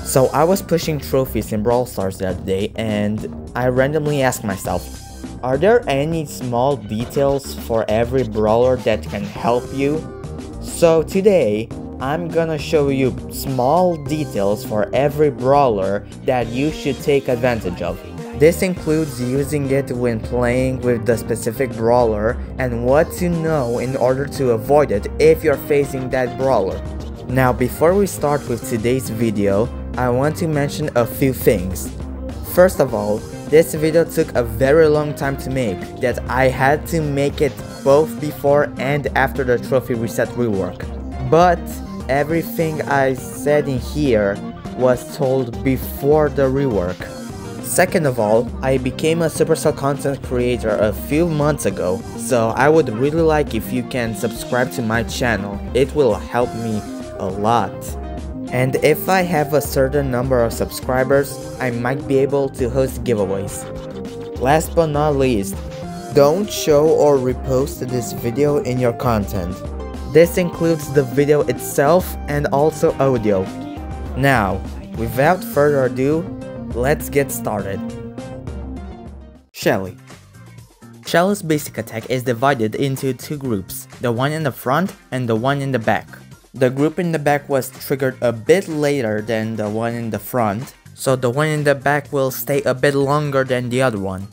So I was pushing trophies in Brawl Stars the other day and I randomly asked myself, are there any small details for every brawler that can help you? So today, I'm gonna show you small details for every brawler that you should take advantage of. This includes using it when playing with the specific brawler and what to know in order to avoid it if you're facing that brawler. Now before we start with today's video, I want to mention a few things. First of all, this video took a very long time to make, that I had to make it both before and after the trophy reset rework. But everything I said in here was told before the rework. Second of all, I became a Supercell content creator a few months ago, so I would really like if you can subscribe to my channel. It will help me a lot. And if I have a certain number of subscribers, I might be able to host giveaways. Last but not least, don't show or repost this video in your content. This includes the video itself and also audio. Now, without further ado, let's get started. Shelly. Shelly's basic attack is divided into two groups, the one in the front and the one in the back. The group in the back was triggered a bit later than the one in the front, so the one in the back will stay a bit longer than the other one.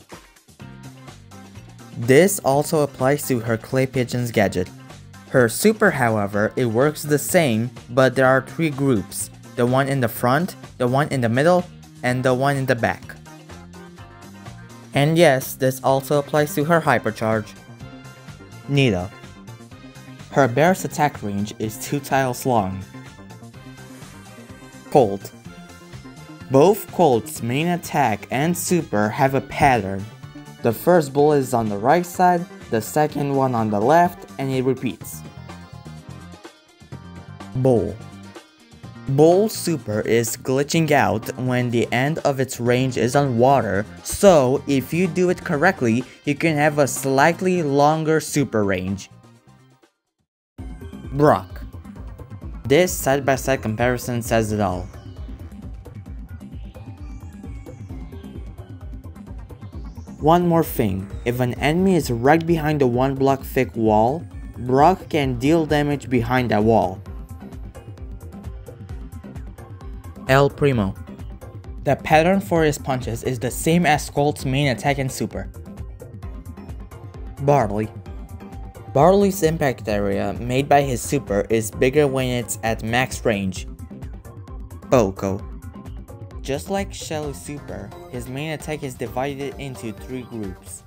This also applies to her clay pigeons gadget. Her super, however, it works the same, but there are three groups, the one in the front, the one in the middle, and the one in the back. And yes, this also applies to her hypercharge. Nita. Her bear's attack range is 2 tiles long. Colt. Both Colt's main attack and super have a pattern. The first bullet is on the right side, the second one on the left, and it repeats. Bull. Bull's super is glitching out when the end of its range is on water, so if you do it correctly, you can have a slightly longer super range. Brock. This side-by-side comparison says it all. One more thing, if an enemy is right behind the 1 block thick wall, Brock can deal damage behind that wall. El Primo. The pattern for his punches is the same as Colt's main attack and super. Barley. Barley's impact area made by his super is bigger when it's at max range. Poco. Just like Shelly's super, his main attack is divided into 3 groups.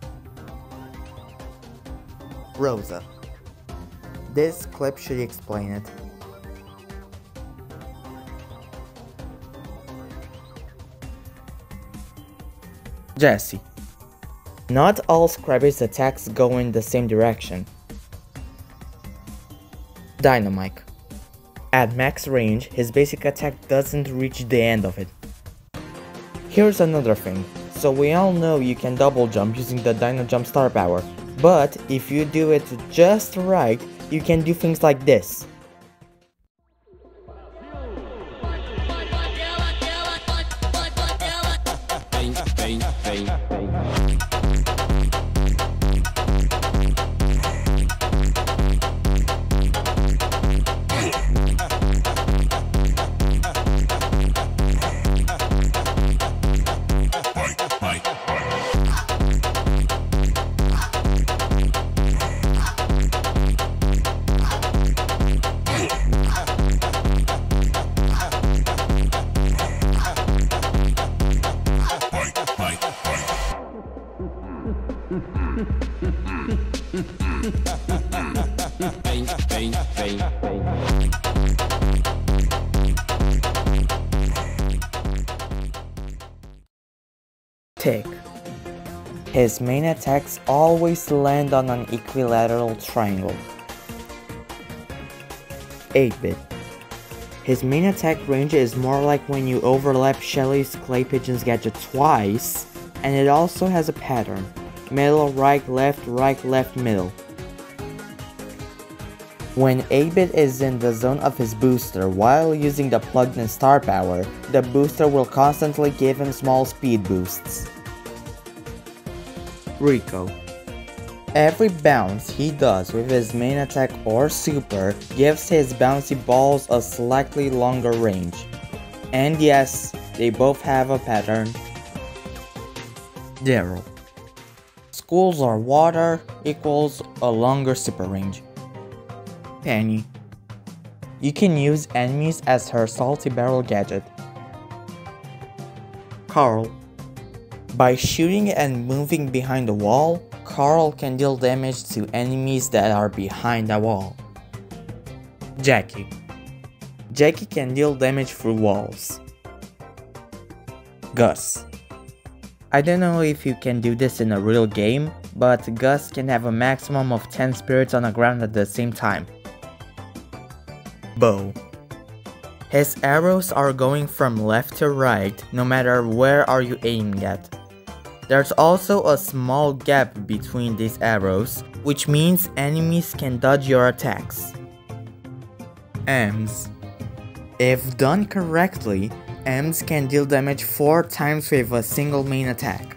Rosa. This clip should explain it. Jessie. Not all Scrabby's attacks go in the same direction. Dynamite. At max range, his basic attack doesn't reach the end of it. Here's another thing. So we all know you can double jump using the Dino Jump star power, but if you do it just right, you can do things like this. Tick. His main attacks always land on an equilateral triangle. 8-bit. His main attack range is more like when you overlap Shelly's clay pigeons gadget twice, and it also has a pattern. Middle, right, left, middle. When 8-bit is in the zone of his booster while using the plugged-in star power, the booster will constantly give him small speed boosts. Rico. Every bounce he does with his main attack or super gives his bouncy balls a slightly longer range. And yes, they both have a pattern. Daryl. Schools are water equals a longer super range. Penny. You can use enemies as her salty barrel gadget. Carl. By shooting and moving behind the wall, Carl can deal damage to enemies that are behind the wall. Jackie. Jackie can deal damage through walls. Gus. I don't know if you can do this in a real game, but Gus can have a maximum of 10 spirits on the ground at the same time. Bo. His arrows are going from left to right, no matter where are you aiming at. There's also a small gap between these arrows, which means enemies can dodge your attacks. Ems. If done correctly, Ems can deal damage 4 times with a single main attack.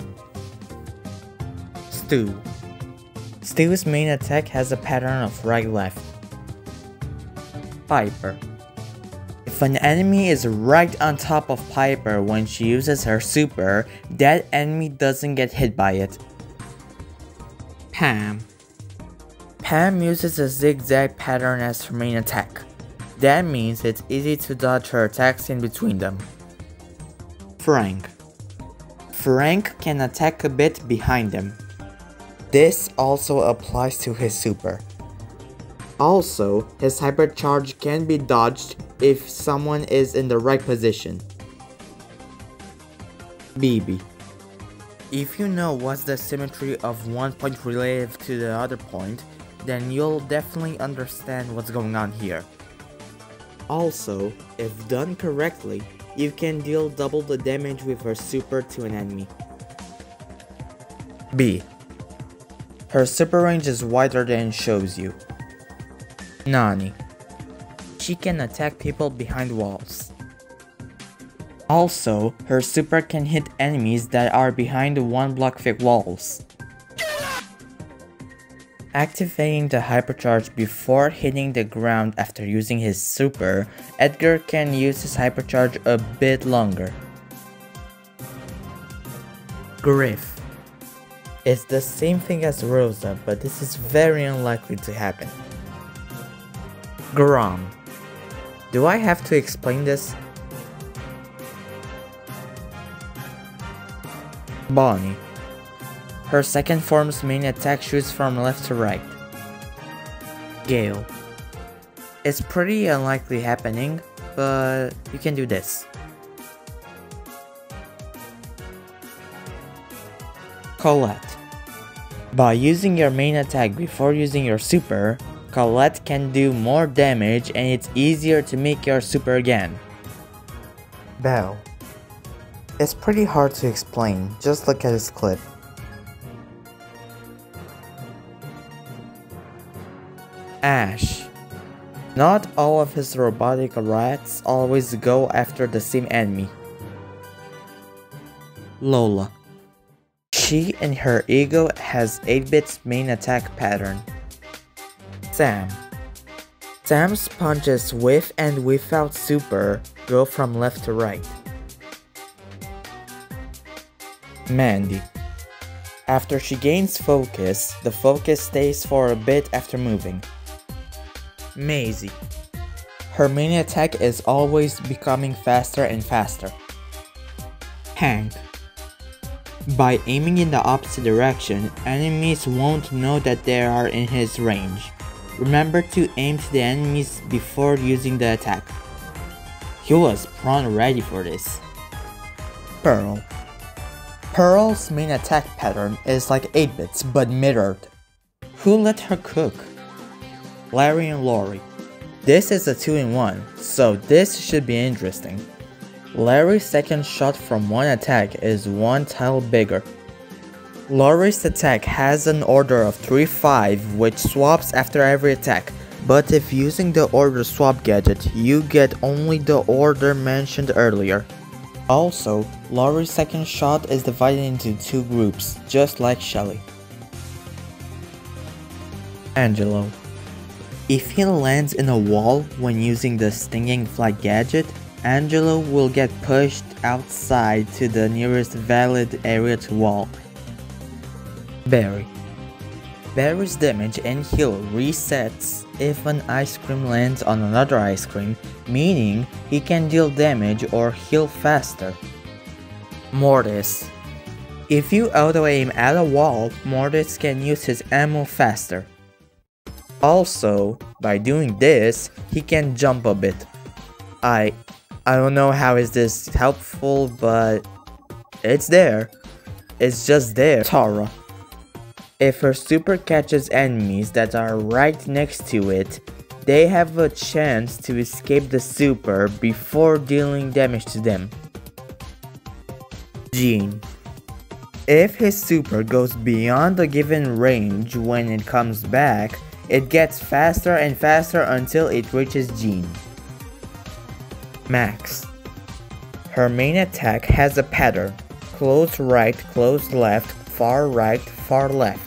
Stu. Stu's main attack has a pattern of right-left. Piper. If an enemy is right on top of Piper when she uses her super, that enemy doesn't get hit by it. Pam. Pam uses a zigzag pattern as her main attack. That means it's easy to dodge her attacks in between them. Frank. Frank can attack a bit behind him. This also applies to his super. Also, his hypercharge can be dodged if someone is in the right position. BB. If you know what's the symmetry of one point relative to the other point, then you'll definitely understand what's going on here. Also, if done correctly, you can deal double the damage with her super to an enemy. B. Her super range is wider than it shows you. Nani. She can attack people behind walls. Also, her super can hit enemies that are behind the 1-block thick walls. Activating the hypercharge before hitting the ground after using his super, Edgar can use his hypercharge a bit longer. Griff. It's the same thing as Rosa, but this is very unlikely to happen. Grom. Do I have to explain this? Bonnie. Her second form's main attack shoots from left to right. Gale. It's pretty unlikely happening, but you can do this. Colette. By using your main attack before using your super, Colette can do more damage and it's easier to make your super again. Belle. It's pretty hard to explain, just look at this clip. Ash. Not all of his robotic rats always go after the same enemy. Lola. She in her ego has 8-bit's main attack pattern. Sam. Sam's punches with and without super go from left to right. Mandy. After she gains focus, the focus stays for a bit after moving. Maisie. Her main attack is always becoming faster and faster. Hank. By aiming in the opposite direction, enemies won't know that they are in his range. Remember to aim to the enemies before using the attack. He was prawn ready for this. Pearl. Pearl's main attack pattern is like 8-bit's but mirrored. Who let her cook? Larry and Lori. This is a 2-in-1, so this should be interesting. Larry's second shot from one attack is 1 tile bigger. Lori's attack has an order of 3-5 which swaps after every attack, But if using the order swap gadget, you get only the order mentioned earlier. Also, Laurie's second shot is divided into two groups, just like Shelly. Angelo. If he lands in a wall when using the stinging flag gadget, Angelo will get pushed outside to the nearest valid area to wall. Barry. Barry's damage and heal resets if an ice cream lands on another ice cream, meaning he can deal damage or heal faster. Mortis. If you auto-aim at a wall, Mortis can use his ammo faster. Also, by doing this, he can jump a bit. I don't know how is this helpful, but it's there. It's just there. Tara. If her super catches enemies that are right next to it, they have a chance to escape the super before dealing damage to them. Gene. If his super goes beyond a given range when it comes back, it gets faster and faster until it reaches Gene. Max. Her main attack has a pattern: close right, close left, far right, far left.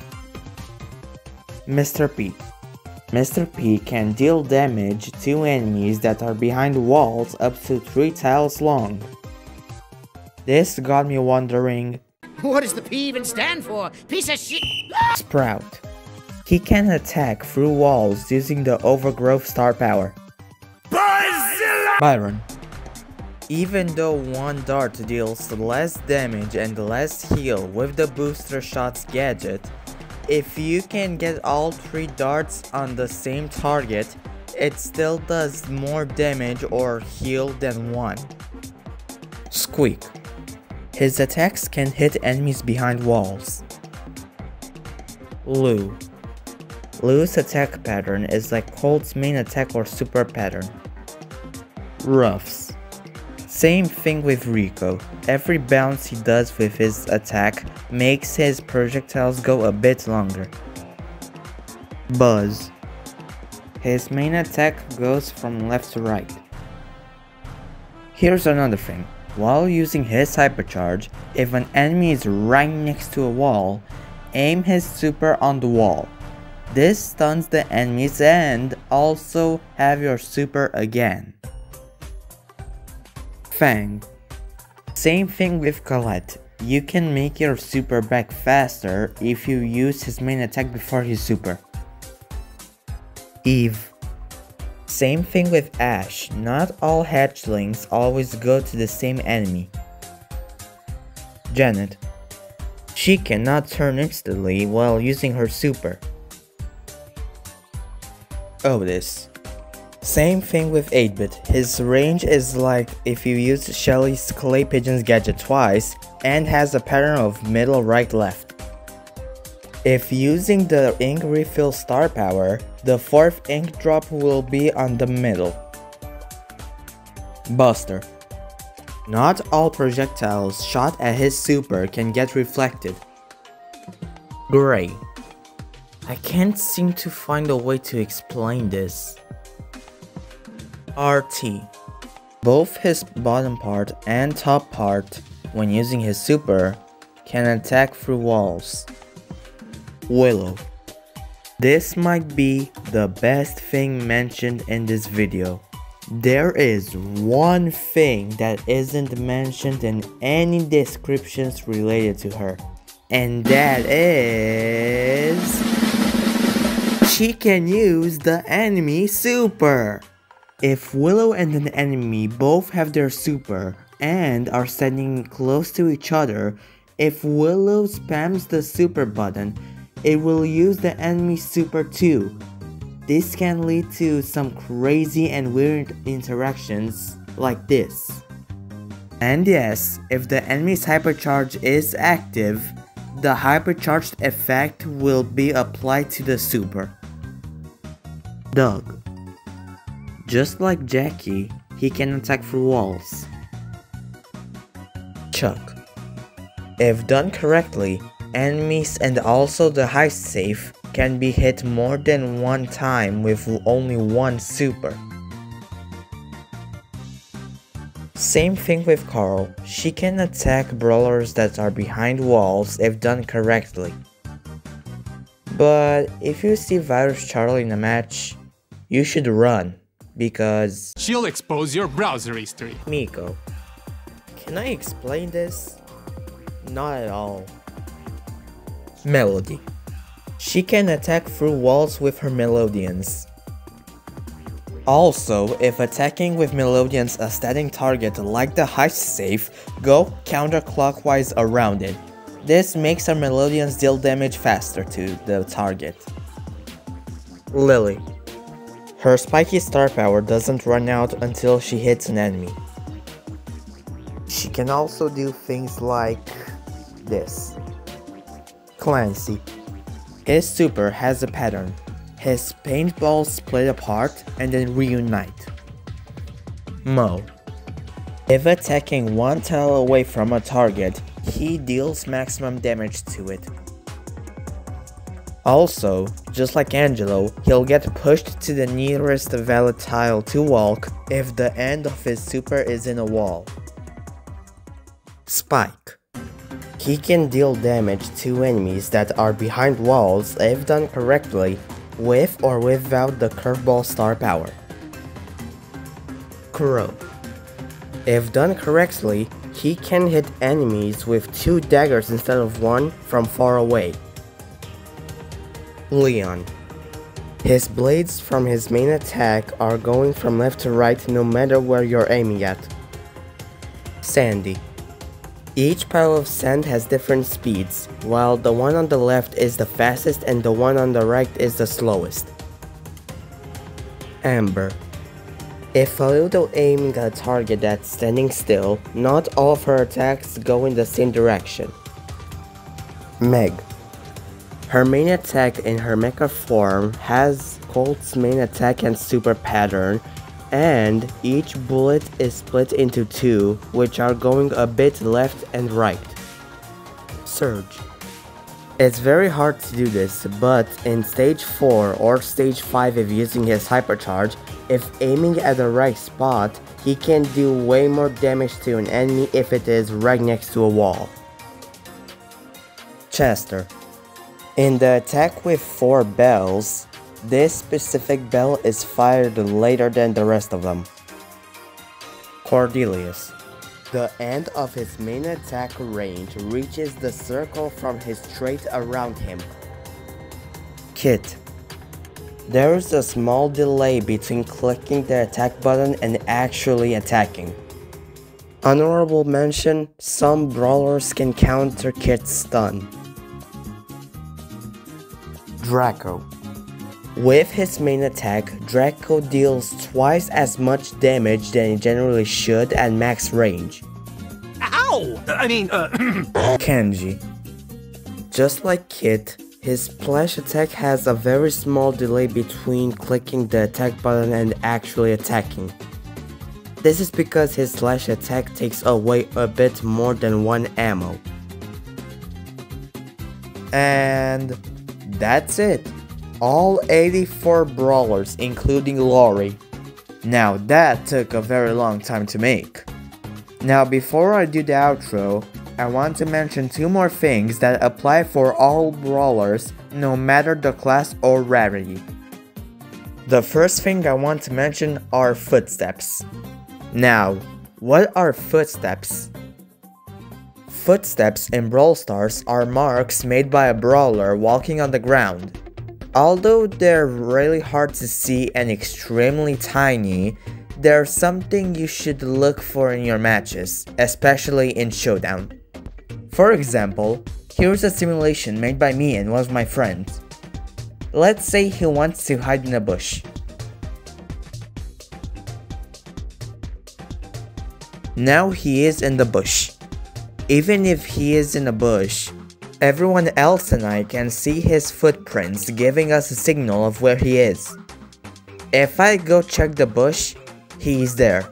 Mr. P. Mr. P can deal damage to enemies that are behind walls up to 3 tiles long. This got me wondering, what does the P even stand for? Piece of shit! Sprout. He can attack through walls using the overgrowth star power. Byron. Even though one dart deals less damage and less heal with the booster shots gadget, if you can get all 3 darts on the same target, it still does more damage or heal than one. Squeak. His attacks can hit enemies behind walls. Lou. Lou's attack pattern is like Colt's main attack or super pattern. Ruffs. Same thing with Rico. Every bounce he does with his attack makes his projectiles go a bit longer. Buzz. His main attack goes from left to right. Here's another thing. While using his hypercharge, if an enemy is right next to a wall, aim his super on the wall. This stuns the enemies and also have your super again. Fang. Same thing with Colette. You can make your super back faster if you use his main attack before his super. Eve. Same thing with Ash. Not all hatchlings always go to the same enemy. Janet. She cannot turn instantly while using her super. Otis. Same thing with 8-bit, his range is like if you use Shelly's Clay Pigeons gadget twice and has a pattern of middle right left. If using the ink refill star power, the 4th ink drop will be on the middle. Buster. Not all projectiles shot at his super can get reflected. Gray. I can't seem to find a way to explain this. RT. Both his bottom part and top part, when using his super, can attack through walls. Willow. This might be the best thing mentioned in this video. There is one thing that isn't mentioned in any descriptions related to her, and that is she can use the enemy super. If Willow and an enemy both have their super and are standing close to each other, if Willow spams the super button, it will use the enemy super too. This can lead to some crazy and weird interactions like this. And yes, if the enemy's hypercharge is active, the hypercharged effect will be applied to the super. Doug. Just like Jackie, he can attack through walls. Chuck. If done correctly, enemies and also the heist safe can be hit more than one time with only one super. Same thing with Carl, she can attack brawlers that are behind walls if done correctly. But if you see Virus Charlie in a match, you should run, because she'll expose your browser history. Miko, can I explain this? Not at all. Melody, she can attack through walls with her Melodians. Also, if attacking with Melodians a static target like the heist safe, go counterclockwise around it. This makes her Melodians deal damage faster to the target. Lily, her spiky star power doesn't run out until she hits an enemy. She can also do things like this. Clancy, his super has a pattern. His paintballs split apart and then reunite. Mo, if attacking one tile away from a target, he deals maximum damage to it. Also, just like Angelo, he'll get pushed to the nearest valid tile to walk if the end of his super is in a wall. Spike, he can deal damage to enemies that are behind walls if done correctly, with or without the curveball star power. Crow, if done correctly, he can hit enemies with 2 daggers instead of 1 from far away. Leon, his blades from his main attack are going from left to right no matter where you're aiming at. Sandy, each pile of sand has different speeds, while the one on the left is the fastest and the one on the right is the slowest. Amber, if a little aiming at a target that's standing still, not all of her attacks go in the same direction. Meg, her main attack in her mecha form has Colt's main attack and super pattern, and each bullet is split into 2, which are going a bit left and right. Surge, it's very hard to do this, but in stage 4 or stage 5 if using his hypercharge, if aiming at the right spot, he can do way more damage to an enemy if it is right next to a wall. Chester, in the attack with 4 bells, this specific bell is fired later than the rest of them. Cordelius, the end of his main attack range reaches the circle from his trait around him. Kit, there is a small delay between clicking the attack button and actually attacking. Honorable mention, some brawlers can counter Kit's stun. Draco, with his main attack, Draco deals twice as much damage than he generally should at max range. Ow! Kenji, just like Kit, his splash attack has a very small delay between clicking the attack button and actually attacking. This is because his slash attack takes away a bit more than 1 ammo. And that's it. All 84 brawlers including Lori. Now that took a very long time to make. Now before I do the outro, I want to mention 2 more things that apply for all brawlers no matter the class or rarity. The first thing I want to mention are footsteps. Now, what are footsteps? Footsteps in Brawl Stars are marks made by a brawler walking on the ground. Although they're really hard to see and extremely tiny, they're something you should look for in your matches, especially in Showdown. For example, here's a simulation made by me and one of my friends. Let's say he wants to hide in a bush. Now he is in the bush. Even if he is in a bush, everyone else and I can see his footprints giving us a signal of where he is. If I go check the bush, he's there.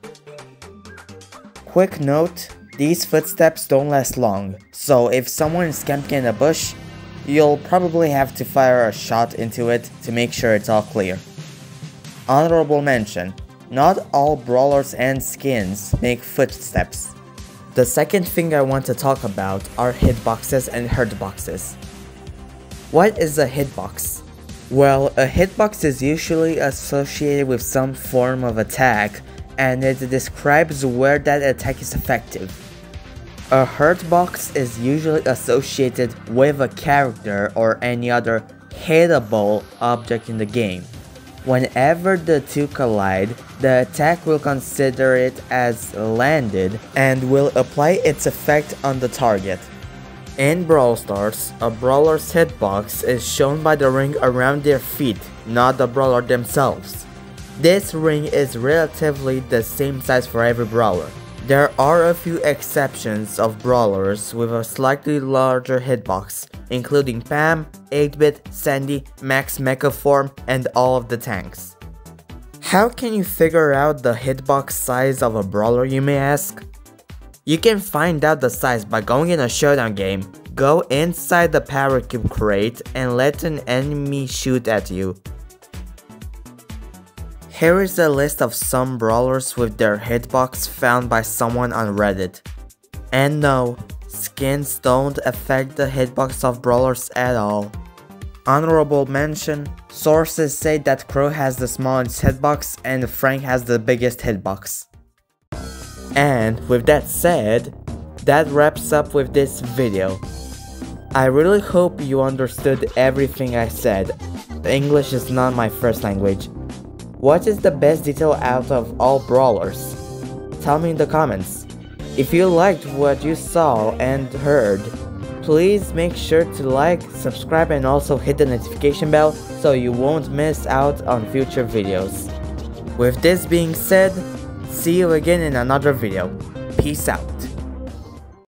Quick note, these footsteps don't last long, so if someone is camping in a bush, you'll probably have to fire a shot into it to make sure it's all clear. Honorable mention: not all brawlers and skins make footsteps. The second thing I want to talk about are hitboxes and hurtboxes. What is a hitbox? Well, a hitbox is usually associated with some form of attack, and it describes where that attack is effective. A hurtbox is usually associated with a character or any other hittable object in the game. Whenever the two collide, the attack will consider it as landed and will apply its effect on the target. In Brawl Stars, a brawler's hitbox is shown by the ring around their feet, not the brawler themselves. This ring is relatively the same size for every brawler. There are a few exceptions of brawlers with a slightly larger hitbox, including Pam, 8-Bit, Sandy, Max Mecha Form, and all of the tanks. How can you figure out the hitbox size of a brawler, you may ask? You can find out the size by going in a showdown game, go inside the power cube crate, and let an enemy shoot at you. Here is a list of some brawlers with their hitbox found by someone on Reddit. And no, skins don't affect the hitbox of brawlers at all. Honorable mention: sources say that Crow has the smallest hitbox and Frank has the biggest hitbox. And with that said, that wraps up with this video. I really hope you understood everything I said. English is not my first language. What is the best detail out of all brawlers? Tell me in the comments. If you liked what you saw and heard, please make sure to like, subscribe, and also hit the notification bell so you won't miss out on future videos. With this being said, see you again in another video. Peace out.